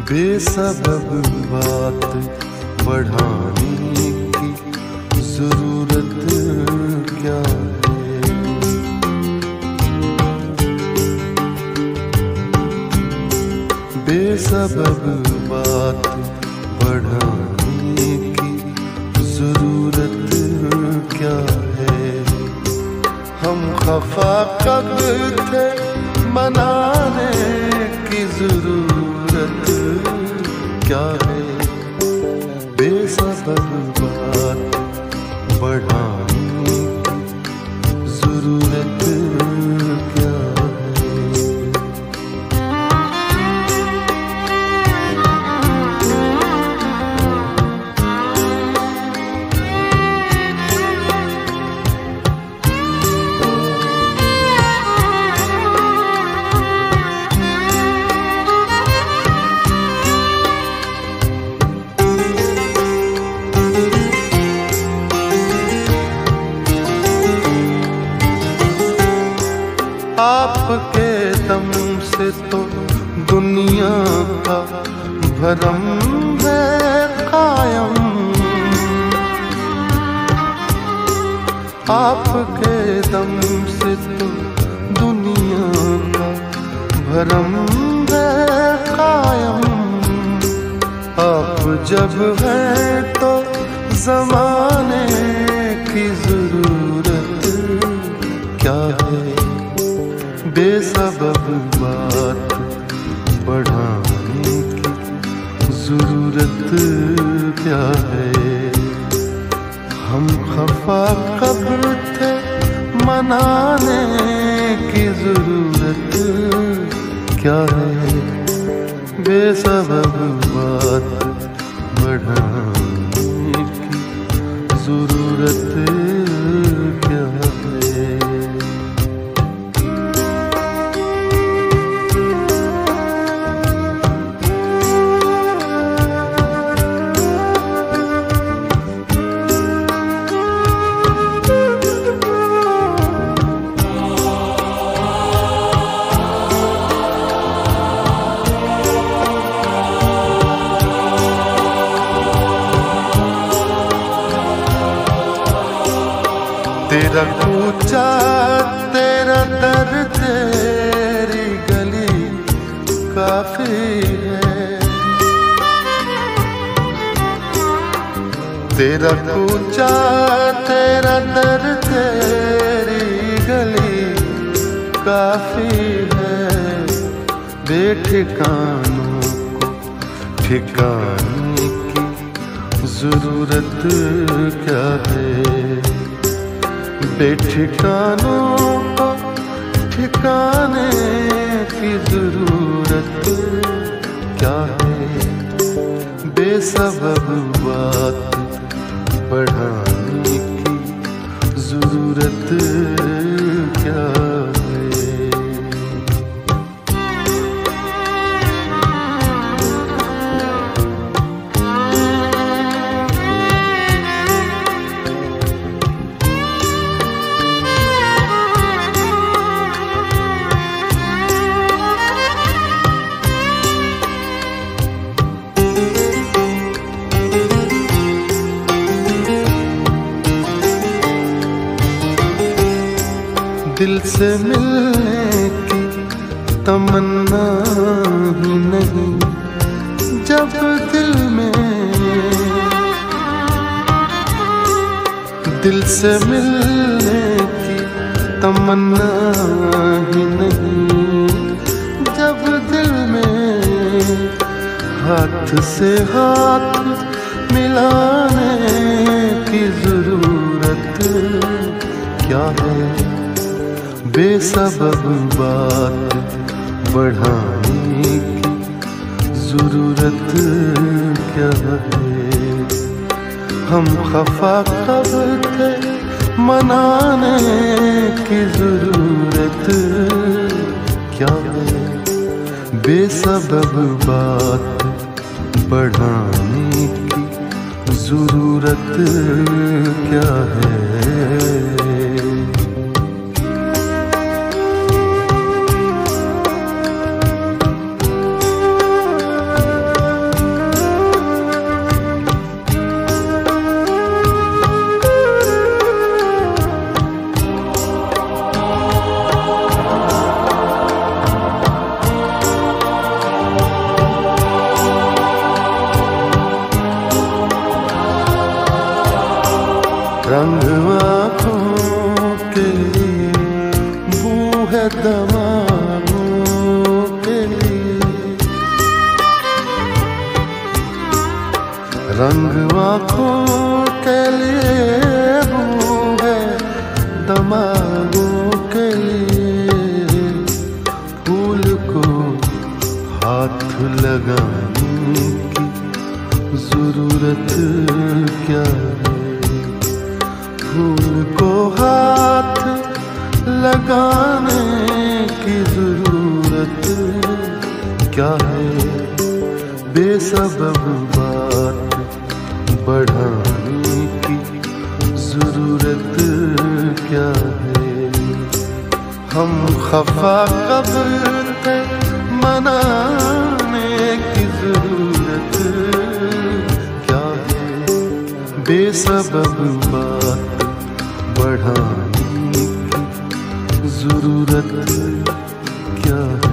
बेसबब बात बढ़ाने की जरूरत क्या है। बेसबब बात बढ़ाने की जरूरत क्या है। हम खफा कब थे मनाने की जरूरत क्या है। बेसबब बात बढ़ाने की जरूरत क्या है। आपके दम से तो दुनिया का भरम है कायम। आपके दम से तो दुनिया का भरम है कायम। आप जब है तो जमाने की जरूरत क्या है। बेसबब बात बढ़ाने की जरूरत क्या है। हम खफा कब थे मनाने की जरूरत क्या है। बेसबब बात बढ़ाने की जरूरत क्या है। तेरा कूचा तेरा दर तेरी गली काफी है। तेरा कूचा तेरा दर तेरी गली काफी है। बेठिकानों को ठिकाने की जरूरत क्या है। बेठिकानों को ठिकाने की जरूरत क्या है। बेसबब बात बढ़ाने की जरूरत क्या है। दिल से मिलने की तमन्ना ही नहीं जब दिल में। दिल से मिलने की तमन्ना ही नहीं जब दिल में। हाथ से हाथ मिलाने की जरूरत क्या है। बेसबब बात बढ़ाने की जरूरत क्या है। हम खफा कब थे मनाने की जरूरत क्या है। बेसबब बात बढ़ाने की जरूरत क्या है। जमानों के लिए। रंग आँखों के लिए रूह है दमागों के लिए। फूल को हाथ लगाने की जरूरत क्या है? फूल को हाथ लगाने की जरूरत क्या है? बेसबब बात बढ़ाने की जरूरत क्या है? हम खफा कब थे मनाने की जरूरत क्या है? बेसबब बात बढ़ाने की जरूरत क्या है?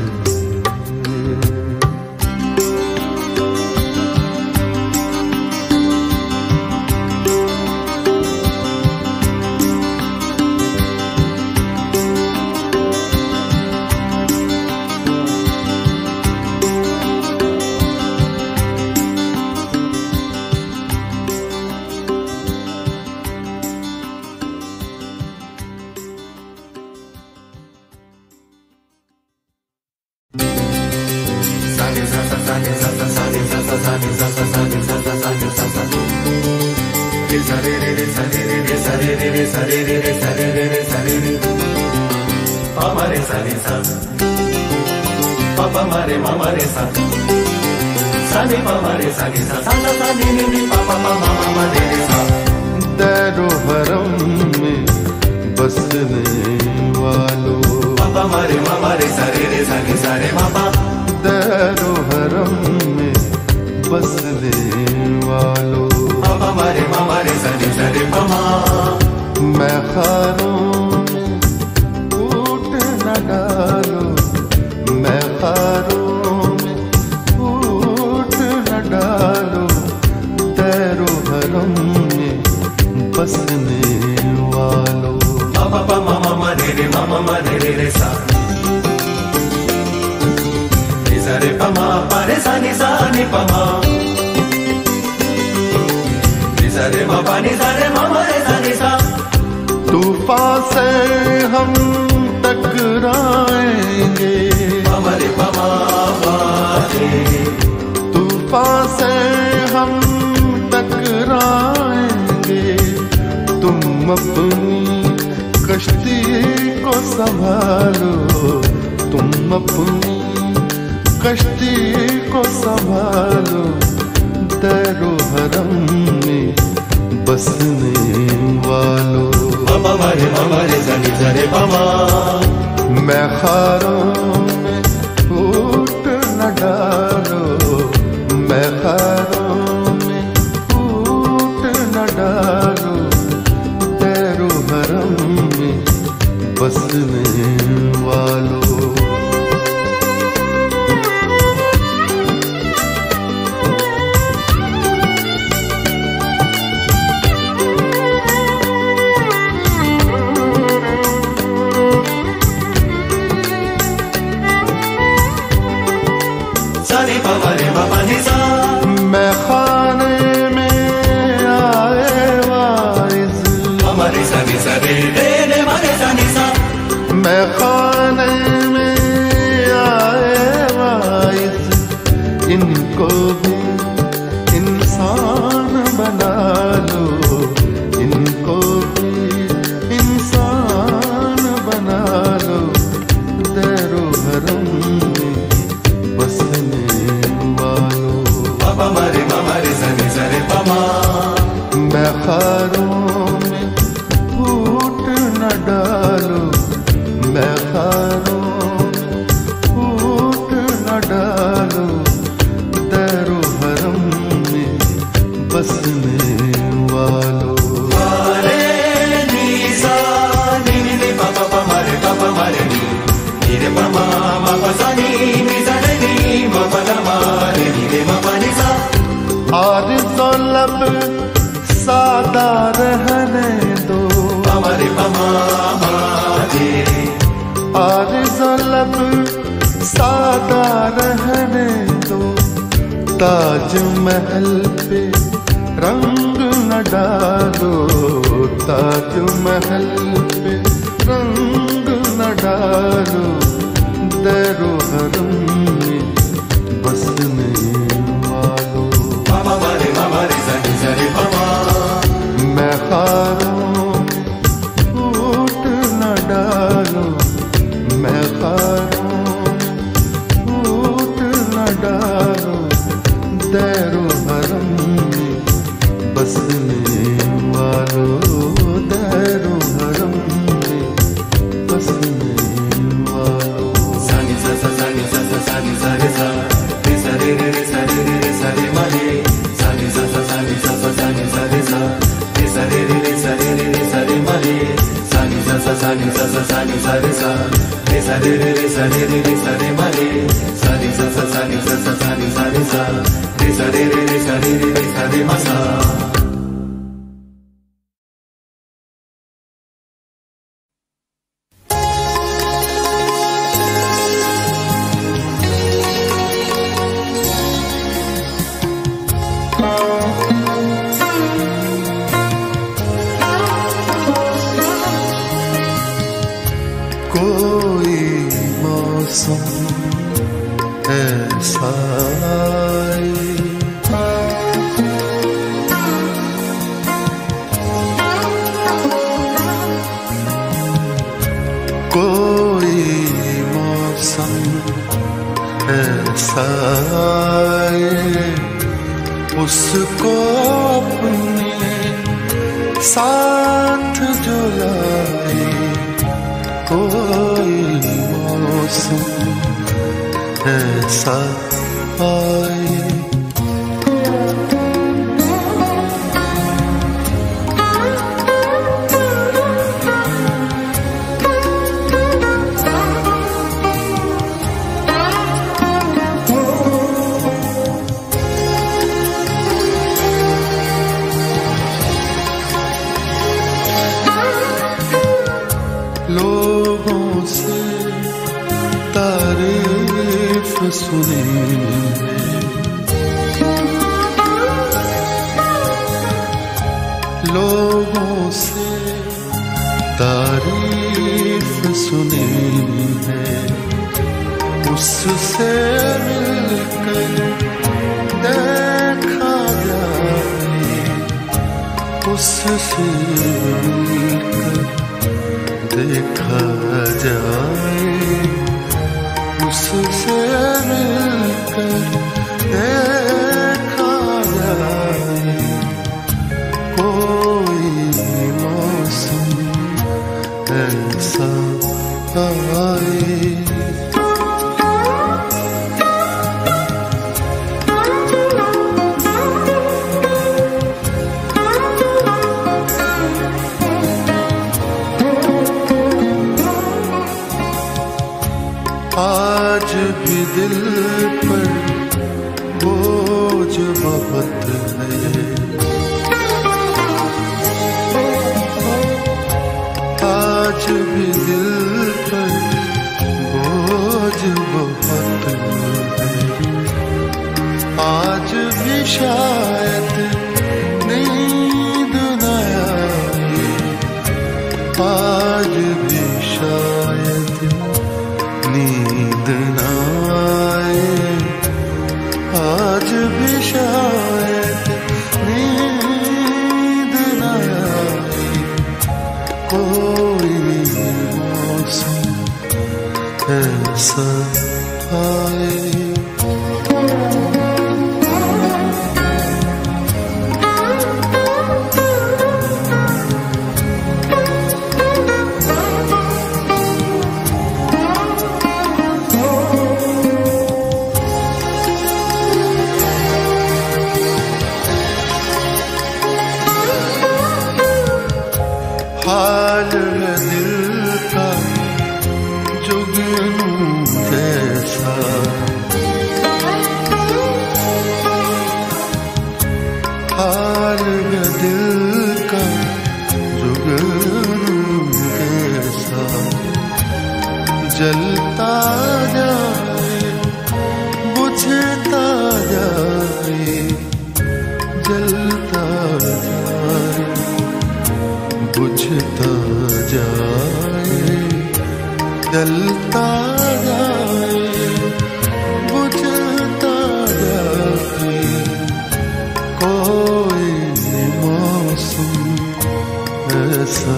दैरो हरम में बसने वालों, दैरो हरम में बसने वालों, मैं खारों में फूट न डालो, मैं खारों में फूट न डालो। दैरो हरम में बसने वालों, रे पमा पारे सानी सानी पमा रे मा पानी सारे मामा रे सानी सा। तूफान से हम टकराएंगे, हमारे पमा तूफान से हम टकराएंगे। तुम अपनी कश्ती को संभालो, तुम अपनी कश्ती को संभालो। दैरो हरम में बसने वालों, मैं खारों में फूट न डालो, मैं खारों में फूट न डालो। दैरो हरम में बसने वालों, मैं खाने में आए वाइज, मैं खाने में आए वाइज। इनको भी इंसान बना लो, इनको भी इंसान बना लो। दैरो हरम में बसने वालों, मैं खारों में फूट न डालो, मैं खारों में फूट न डालो। दैरो हरम में बसने वालों, आरिज़ो लब सादा रहने दो, हमारे पमा आरिज़ो लब सादा रहने दो, ताज महल पे रंग न डालो, ताज महल पे रंग न डालो, दैरो हरम में बसने वालों। मामा मारे सनी सरे मामा, मैं खारों फूट न डालो, मैं खारों फूट न डालो, दैरो हरम में बसने वालों, दैरो हरम में बसने वालों। सनी सा सनी सा सनी सा रे सा रे सा रे रे सा रे सा रे मारे, सनी सा सनी सा सनी सा रे सा रे रे सा रे मारे, सनी सा सनी सा सनी सा रे सा रे रे सा रे मारे, सनी सा सनी सा सनी सा रे सा रे सा रे मासा। कोई मौसम ऐसा आए, कोई मौसम ऐसा आए, उसको अपने साथ जो लाए। कोई मौसम ऐसा आए, लोगों से तारीफ सुनी है, लोगों से तारीफ सुनी है, उससे मिलकर देखा जाए, उससे मिलकर देखा जाए, उससे मिलकर देखा जाए। कोई मौसम ऐसा आए, आज भी दिल पर बोझ बहुत है, आज भी दिल पर बोझ बहुत है, आज भी शायद नींद न आए, आज भी शायद नींद न आए, आज भी शायद नींद न आए। कोई मौसम ऐसा आए, हाल है दिल का जुगनू जैसा, हाल है दिल का जुगनू जैसा, जल जलता जाए, बुझता जाए, जलता जाए, बुझता जाए, जलता जाए, बुझता जाए, कोई मौसम ऐसा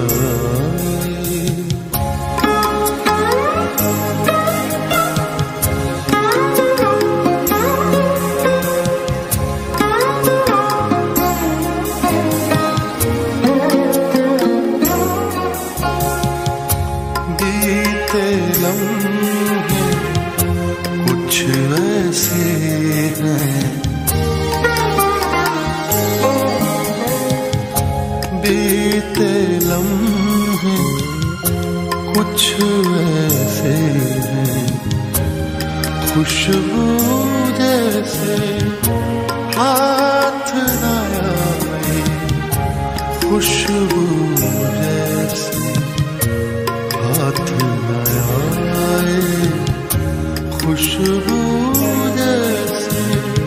बीते लम्हे कुछ ऐसे हैं, खुशबू जैसे हाथ न आए, खुशबू जैसे हाथ न आए, खुशबू जैसे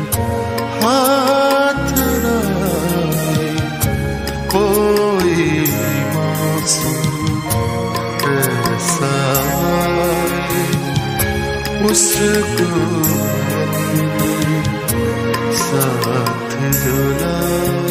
हाथ न आए, कोई मौसम ऐसा आए, उसको साथ जुलाए।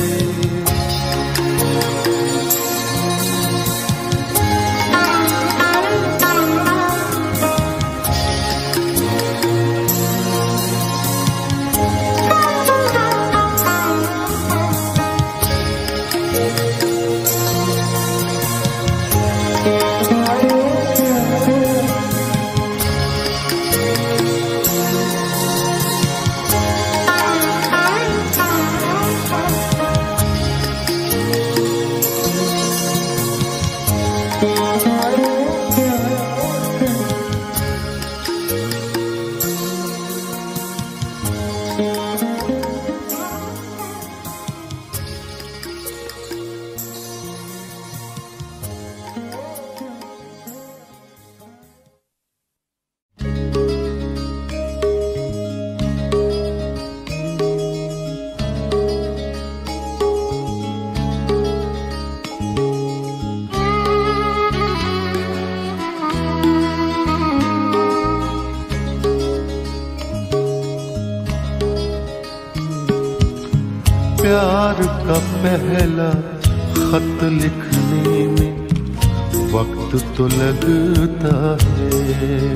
प्यार का पहला खत लिखने में वक्त तो लगता है,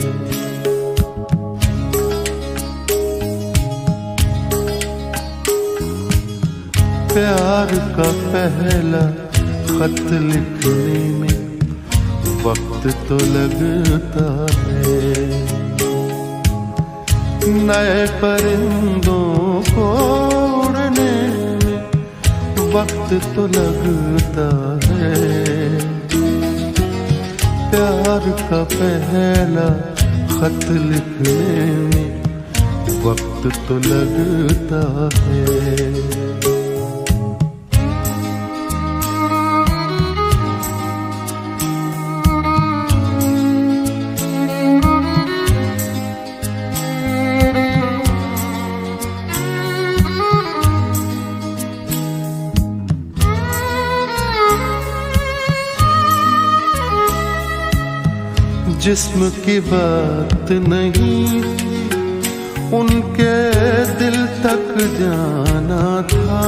प्यार का पहला खत लिखने में वक्त तो लगता है, नए परिंदों को उड़ने वक्त तो लगता है, प्यार का पहला खत लिखने में वक्त तो लगता है। जिस्म की बात नहीं थी, उनके दिल तक जाना था,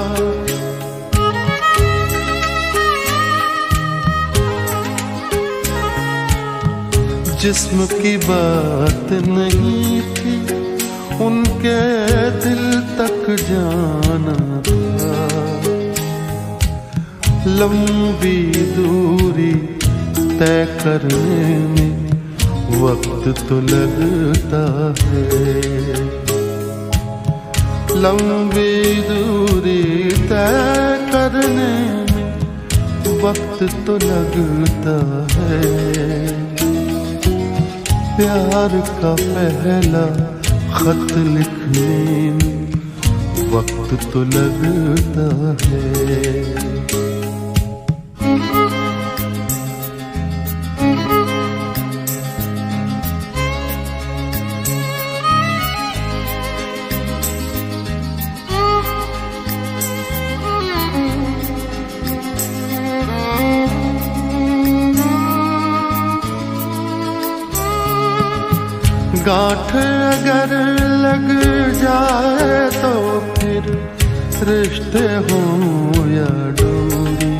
जिस्म की बात नहीं थी, उनके दिल तक जाना था, लंबी दूरी तय करने में वक्त तो लगता है, लंबी दूरी तय करने में वक्त तो लगता है, प्यार का पहला खत लिखने में वक्त तो लगता है। गांठ अगर लग जाए तो फिर रिश्ते हों या डोरी।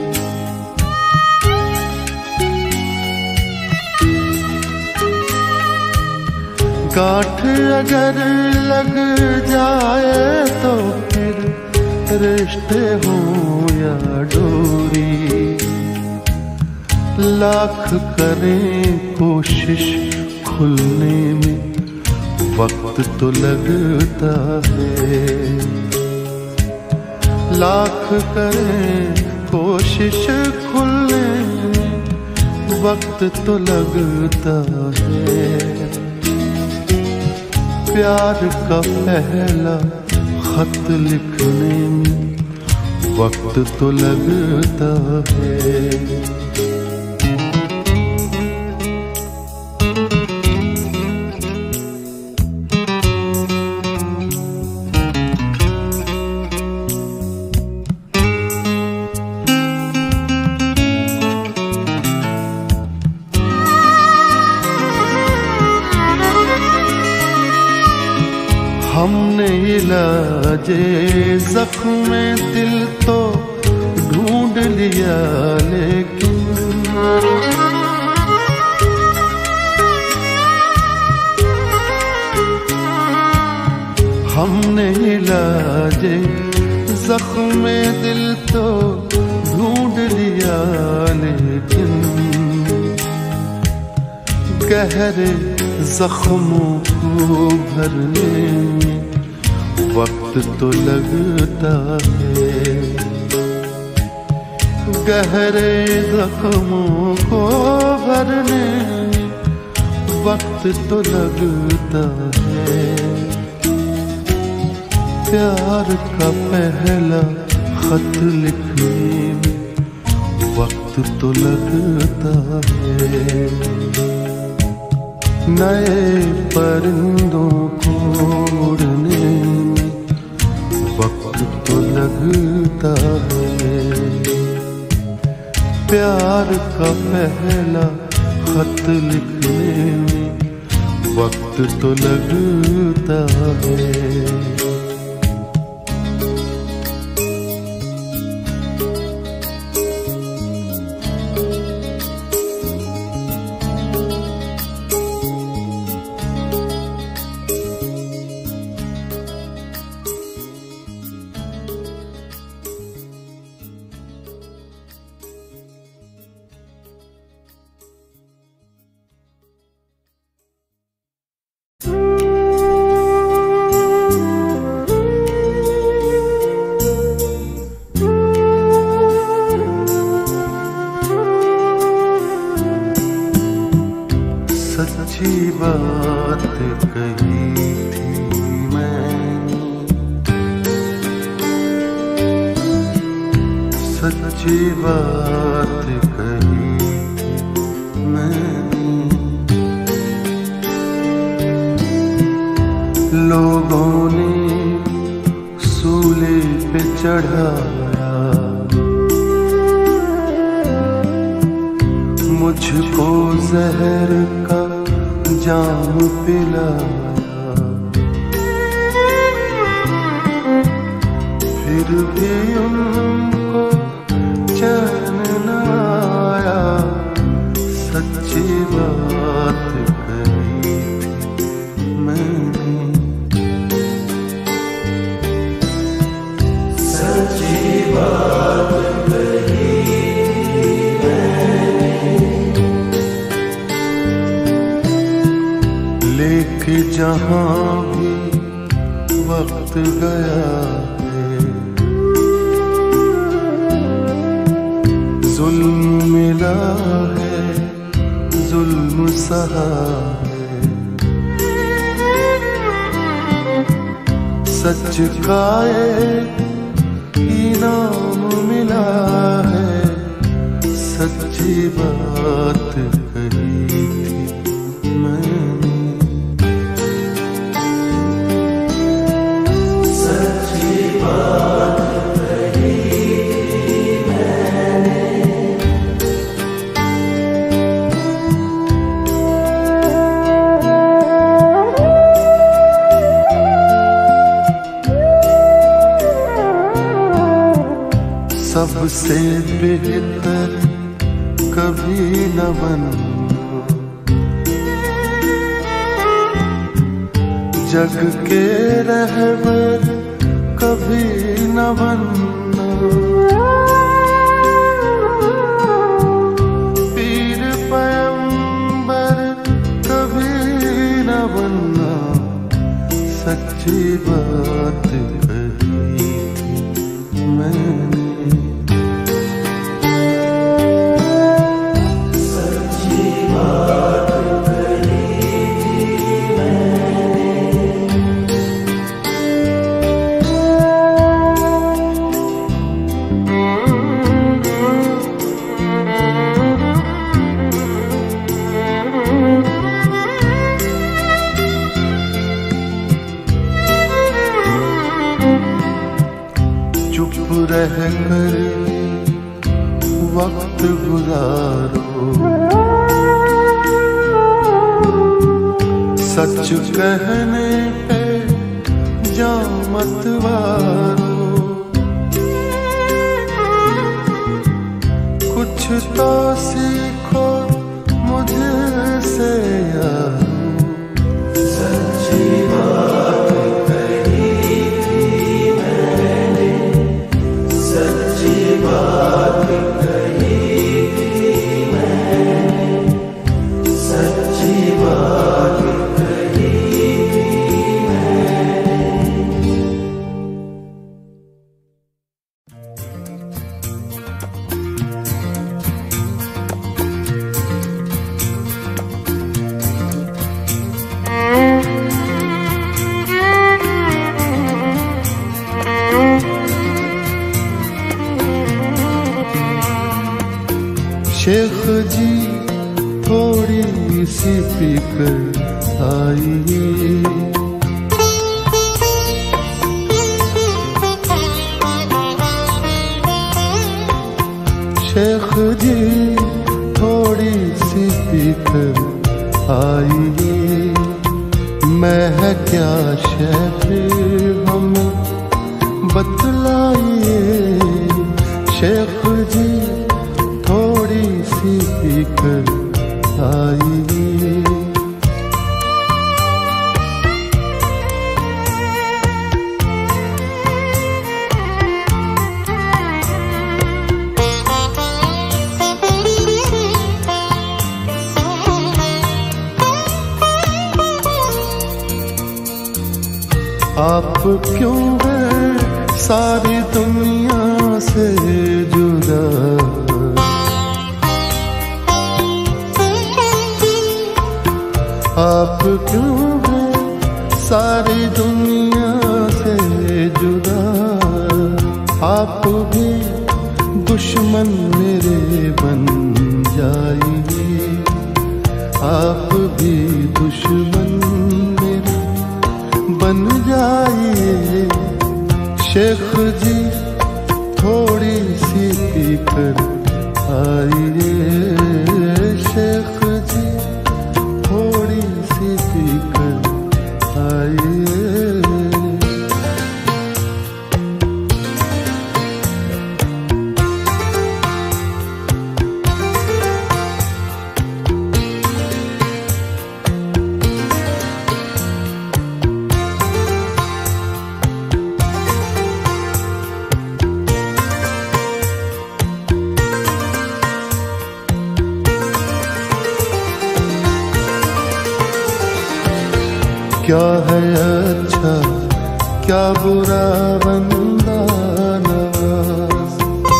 गांठ अगर लग जाए तो फिर रिश्ते हों या डोरी। लाख करें कोशिश खुलने में वक्त तो लगता है। लाख करें कोशिश खुलने में वक्त तो लगता है। प्यार का पहला खत लिखने में वक्त तो लगता है। हमने इलाजे जख्म दिल तो ढूंढ लिया, लेकिन हमने इलाजे जख्म दिल तो ढूंढ लिया, लेकिन गहरे जख्मों को भरने में वक्त तो लगता है। गहरे जख्मों को भरने में वक्त तो लगता है। प्यार का पहला खत लिखने में वक्त तो लगता है। नए परिंदों को उड़ने में वक्त तो लगता है। प्यार का पहला खत लिखने में वक्त तो लगता है। सच्ची बात कही थी मैंने, सच्ची बात कही थी मैंने। लोगों ने सूले पे चढ़ाया, मुझको जहर का जाम पिलाया। फिर भी उनको चैन न आया, सच्ची बात कही थी मैंने। सच्ची बात कही लेके जहाँ भी वक्त गया है, जुल्म मिला है, जुल्म सहा है। सच का इनाम मिला है, सच्ची बात कही थी मैंने। तुझसे बेहतर कभी न बनूं, जग के रहबर कभी न बनूं, पीर पैगंबर कभी न बनना, सच्ची बात कही थी मैंने। सच्ची बात कही थी मैंने। चुप रह कर वक्त गुजारो, सच कहने पे जाओ मत वारो, कुछ तो सीखो मुझसे यारो। सच्ची बात कही थी मैंने, सच्ची बात कही थी मैंने, सच्ची बात कही थी मैंने। शेख जी थोड़ी सी पीकर आइए, शेख जी थोड़ी सी पीकर आइए, मैं है क्या शहर हमें बतलाइए। शेख जी थोड़ी सी पीकर आइए, आप क्यों हैं सारी दुनिया से जुदा, आप क्यों हैं सारी दुनिया से जुदा, आप भी दुश्मन मेरे बन जाइए, आप भी दुश्मन मेरे बन जाइए। शेख जी थोड़ी सी पीकर आइए, शेख जी थोड़ी सी पीकर आइए। क्या है अच्छा क्या बुरा बंदा नवाज,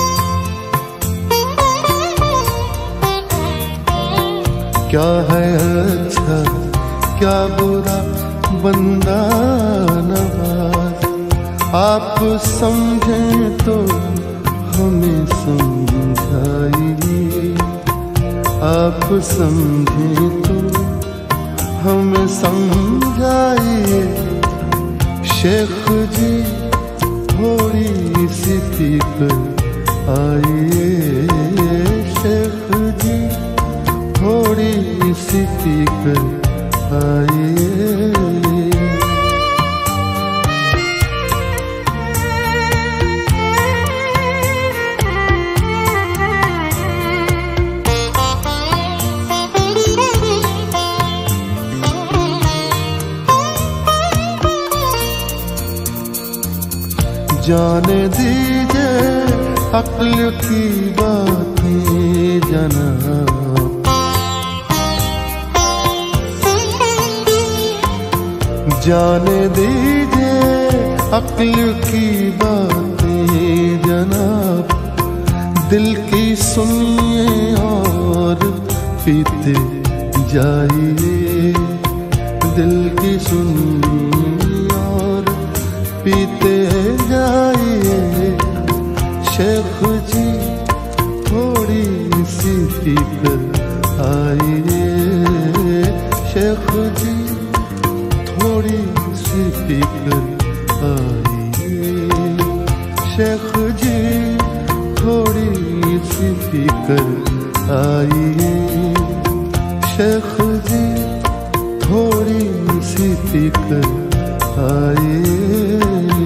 क्या है अच्छा क्या बुरा बंदा नवाज। आप समझें तो हमें समझाइए, आप समझें तो हमें समझाइए। शेख जी थोड़ी सी पीकर आइए, शेख जी थोड़ी सी पीकर आइए। जाने दीजिए अक्ल की बातें जनाब, जाने दीजिए अक्ल की बातें जनाब। दिल की सुनिए और पीते जाइए, दिल की सुनिए और पीते जाइए। शेख जी थोड़ी सी पीकर आइए, शेख जी थोड़ी सी पीकर आइए, शेख जी थोड़ी सी पीकर आइए, शेख जी थोड़ी सी पीकर आइए।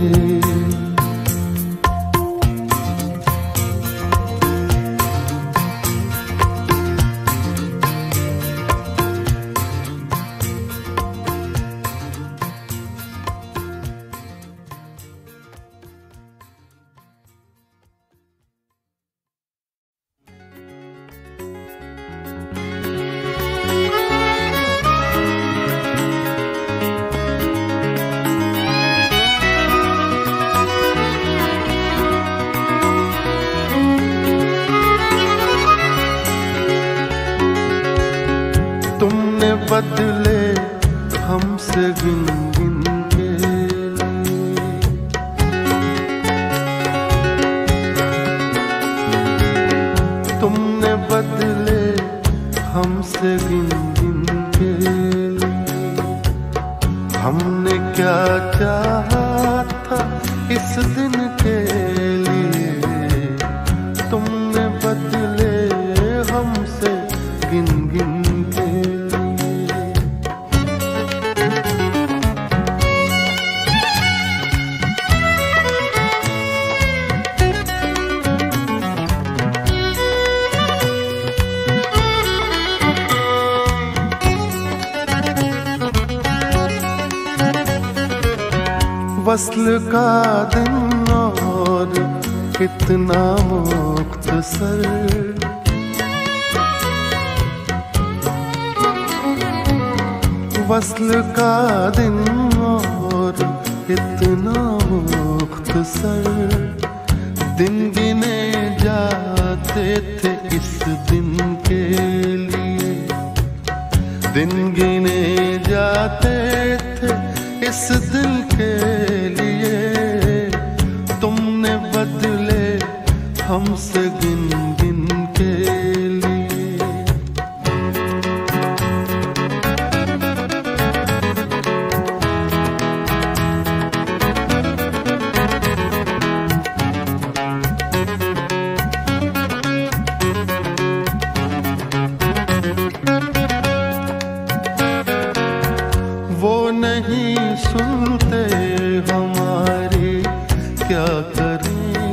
बदले हमसे गिन गिन के, तुमने बदले हमसे गिन गिन के। हमने क्या चाहा था इस दिन के लिए, तुमने बदले हमसे गिन गिन के। वस्ल का दिन और कितना मुख्तसर, वस्ल का दिन और कितना मुख्तसर। दिन गिने जाते थे इस दिन के लिए, दिन गिने जाते थे इस दिल के लिए। तुमने बदले हमसे गिन गिन के लिए। वो नहीं सुनते हमारी क्या करें,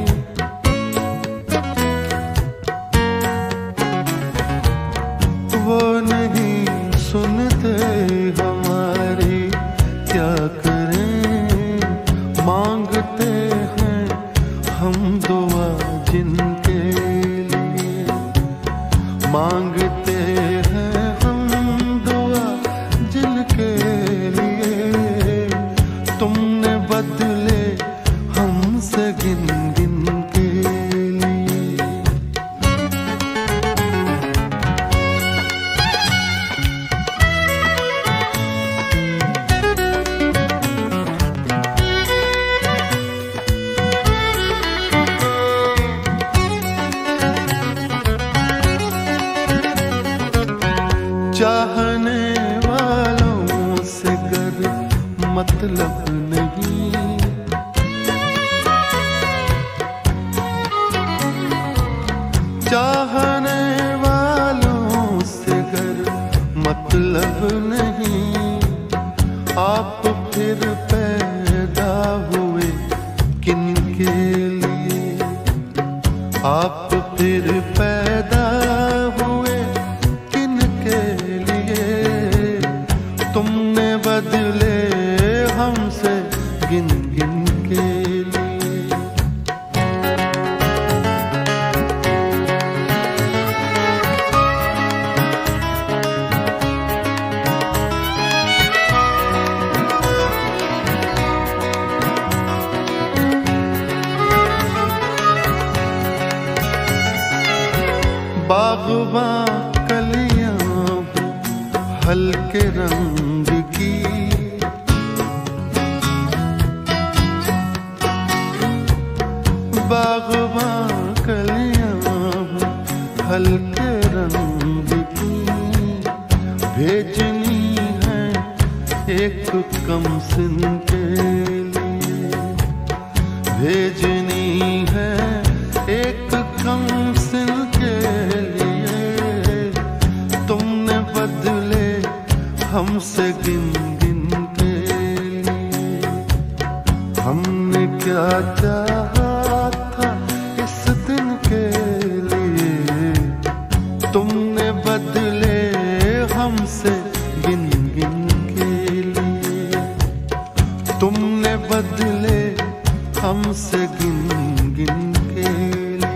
वो नहीं सुनते हमारी क्या करें। मांगते हैं हम दुआ जिनके लिए, मांगते हैं हम दुआ जिनके लिए। तुमने बदले हमसे गिन गिन के लिए। चाहने वालों से गर मतलब नहीं, चाहने वालों से गर मतलब नहीं। आप फिर पैदा हुए किन के लिए, आप फिर पैदा हुए किन के लिए। तुमने बदले हमसे गिन गिन के लिए। बागबां कलियां हल्के रंग की, बागबां कलियां हल्के रंग की, भेजनी है एक कमसिन के लिए, भेजनी है एक कमसिन के लिए। तुमने बदले हमसे गिन गिन के लिए, हमने क्या चाहा था इस दिन के लिए। तुमने बदले हमसे गिन गिन के लिए, तुमने बदले हमसे गिन गिन के लिए।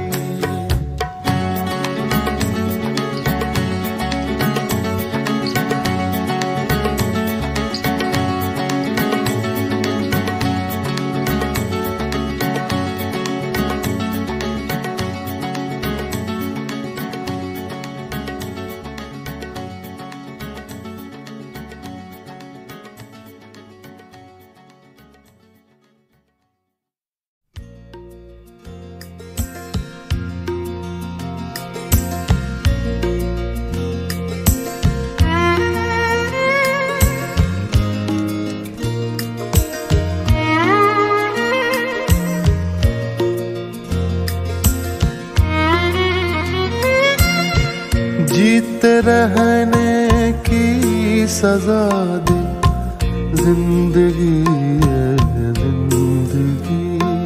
जीते रहने की सजा दे जिंदगी है जिंदगी,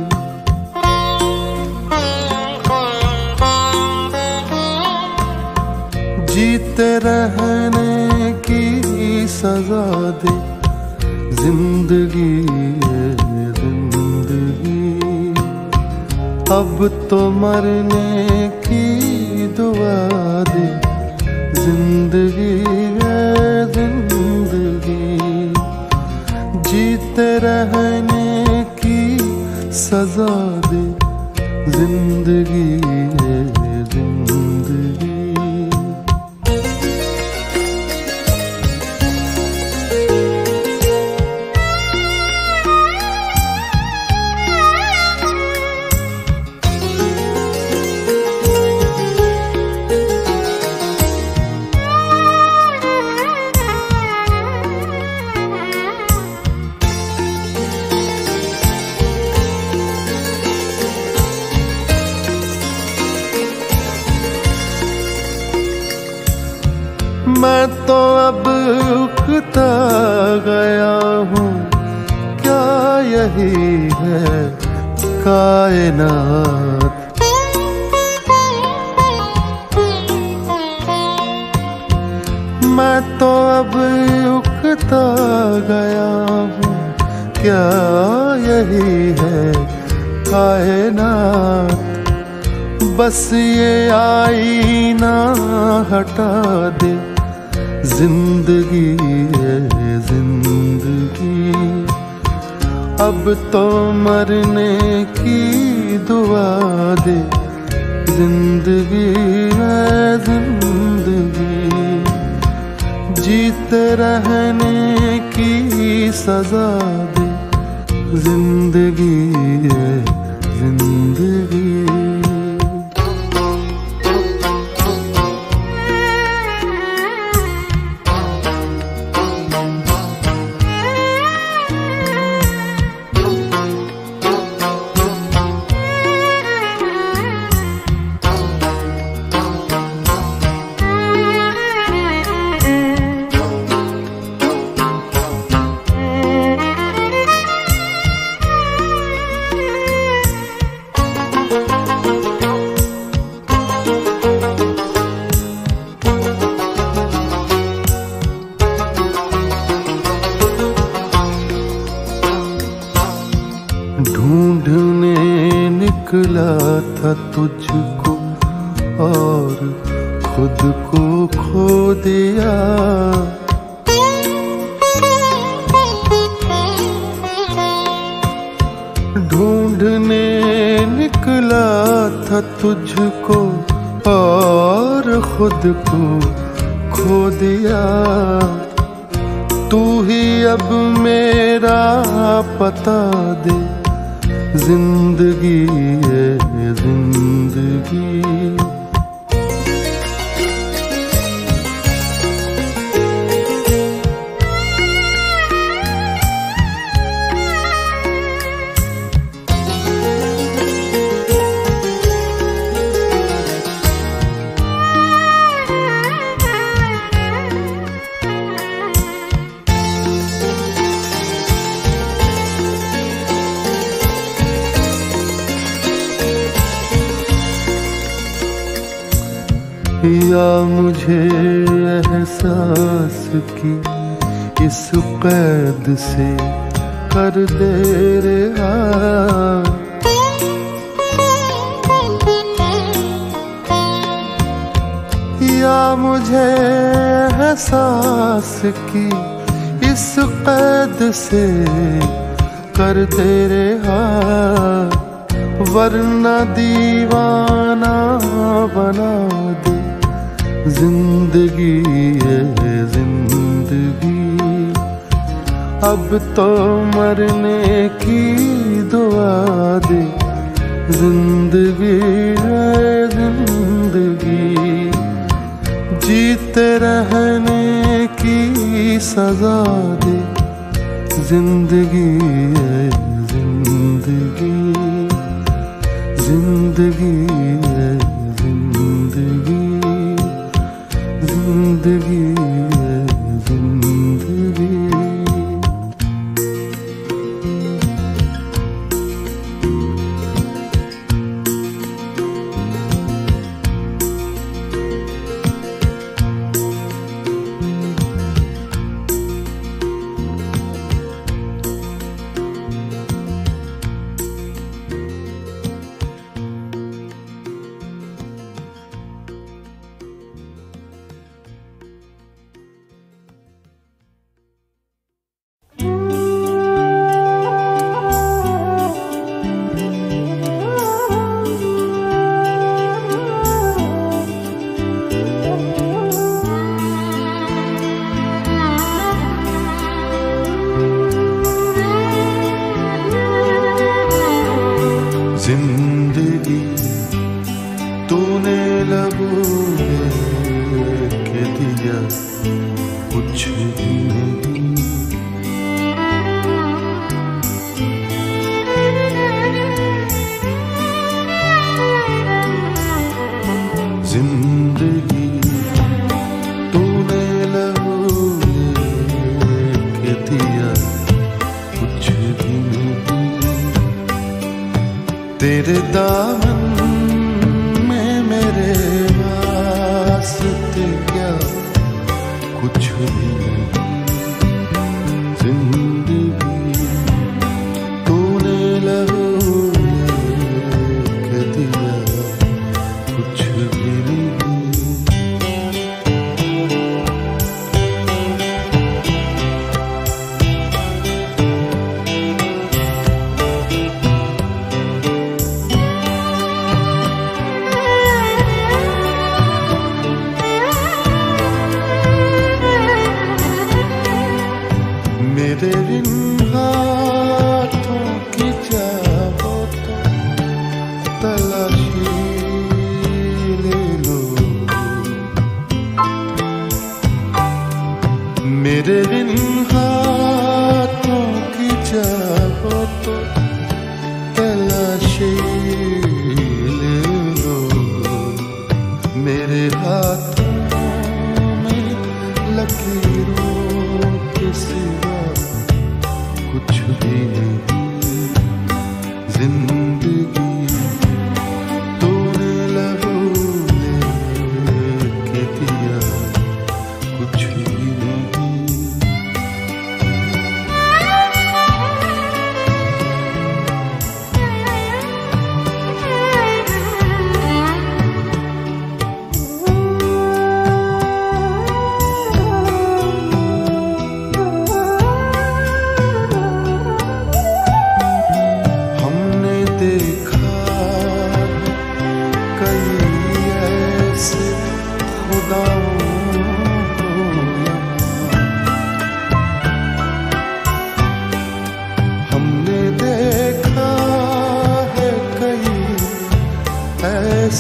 जीते रहने की सजा दे जिंदगी है जिंदगी। अब तो मरने की दुआ दे जिंदगी है जिंदगी, जीते रहने की सजा दे जिंदगी है जिंदगी। मैं तो अब उकता गया हूँ, क्या यही है कायनात। मैं तो अब उकता गया हूँ, क्या यही है कायनात। बस ये आईना हटा दे जिंदगी है जिंदगी। अब तो मरने की दुआ दे जिंदगी है जिंदगी, जीते रहने की सजा दे जिंदगी है जिंदगी। ढूंढने निकला था तुझको और खुद को खो दिया। ढूंढने निकला था तुझको और खुद को खो दिया। तू ही अब मेरा पता दे, जिंदगी है जिंदगी। या मुझे एहसास की इस कैद से कर दे रिहा। या मुझे एहसास की इस कैद से कर दे रिहा, वरना दीवाना बना दे जिंदगी है जिंदगी। अब तो मरने की दुआ दे, जिंदगी है जिंदगी। जीते रहने की सजा दे, जिंदगी है जिंदगी। जिंदगी है जिंदगी, जिंदगी है जिंदगी। जिंदगी तूने लबों में के दिया कुछ भी नहीं। जिंदगी तूने लबों में के दिया कुछ भी नहीं। तेरे दामन में मेरे वास्ते क्या कुछ भी नहीं। जिंदगी तूने लहू में कह दिया कुछ भी नहीं। मेरे इन हाथों की चाहो तो तलाशी ले लो। मेरे इन हाथों की चाहो तो तलाशी ले लो। मेरे हाथों में लकीरों के सिवा कुछ भी नहीं। जिंदगी तूने लबों में के दिया कुछ भी नहीं।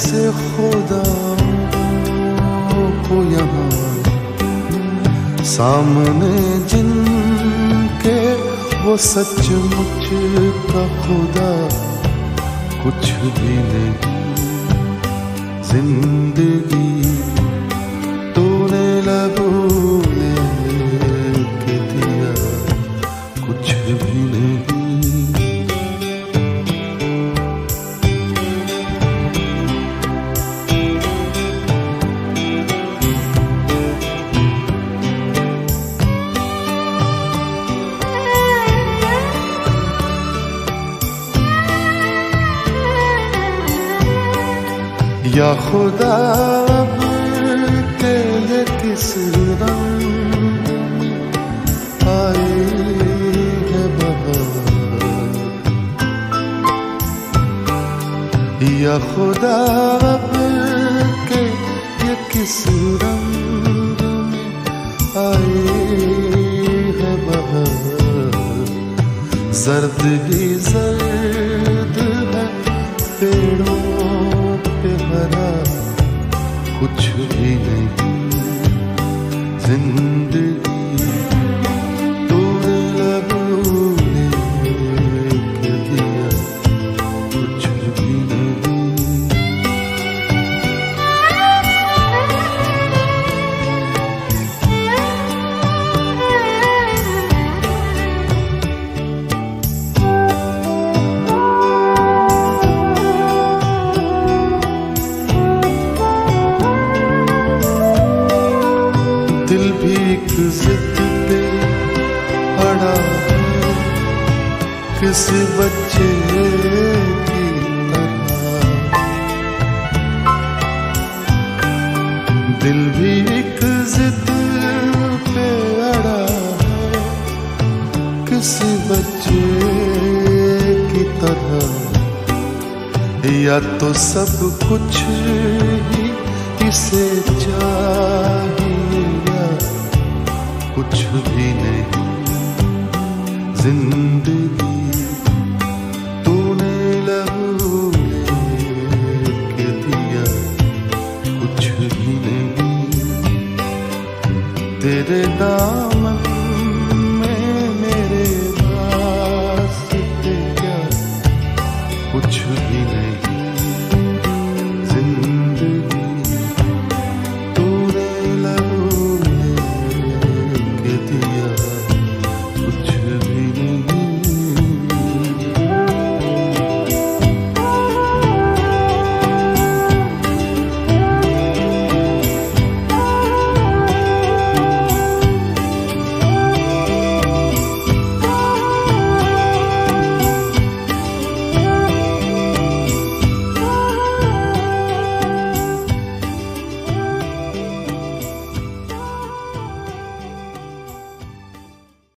ऐसे खुदा को यहाँ सामने जिनके वो सचमुच का खुदा कुछ भी नहीं। जिंदगी तूने लगू लेके दिया कुछ भी नहीं। या खुदा अब के ये किस रंग आए है बहार। या खुदा अब के ये किस रंग आए है बहार। जर्द ही जर्द है पेड़ों हरा कुछ भी नहीं। जिंदगी तूने लगू लेके दिया कुछ भी नहीं। दिल भी एक जिद पे अड़ा है किसी बच्चे की तरह। दिल भी एक जिद पे अड़ा है किसी बच्चे की तरह। या तो सब कुछ ही इसे चाहिए कुछ भी नहीं। जिंदगी तूने लगू लेके दिया कुछ भी नहीं। तेरे नाम